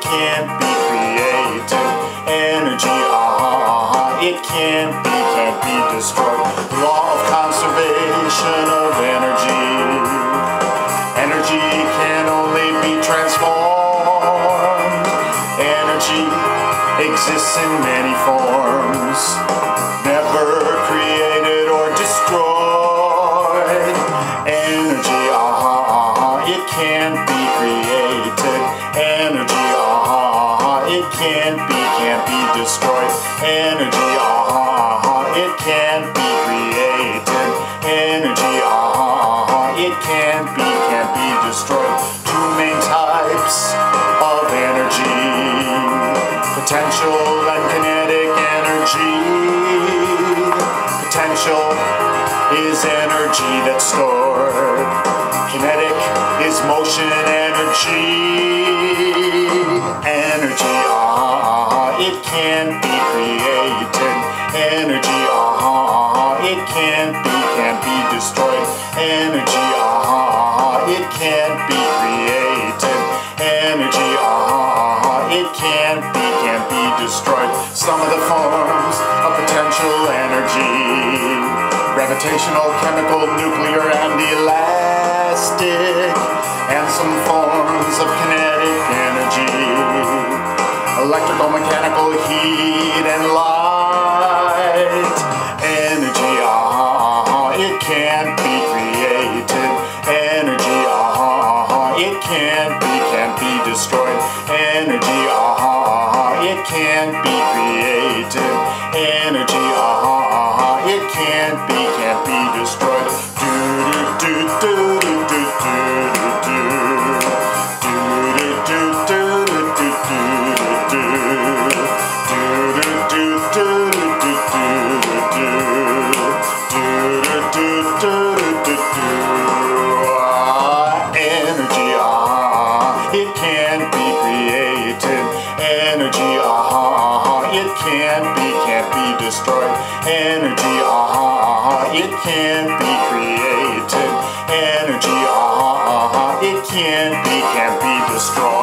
can't be created. Energy, it can't be destroyed. Law of conservation of energy. Energy can only be transformed. Energy exists in many forms, never created or destroyed. Energy, it can't be created. Energy, it can't be destroyed. Energy, it can't be created. Energy, it can't be destroyed. Two main types of energy: potential and kinetic energy. Potential is energy that's stored. Kinetic is motion energy. Energy, it can't be created. Energy, it can't be destroyed. Energy, it can't be created. Energy, it can't be destroyed. Some of the forms of potential energy: gravitational, chemical, nuclear, and elastic. And some forms of kinetic energy: electrical, mechanical, heat, and light. Energy, it can't be created. Energy, it can't be destroyed. Energy, it can't be created. Energy, it can't be destroyed. It can't be created. Energy, it can't be destroyed. Energy, it can't be created. Energy, it can't be destroyed.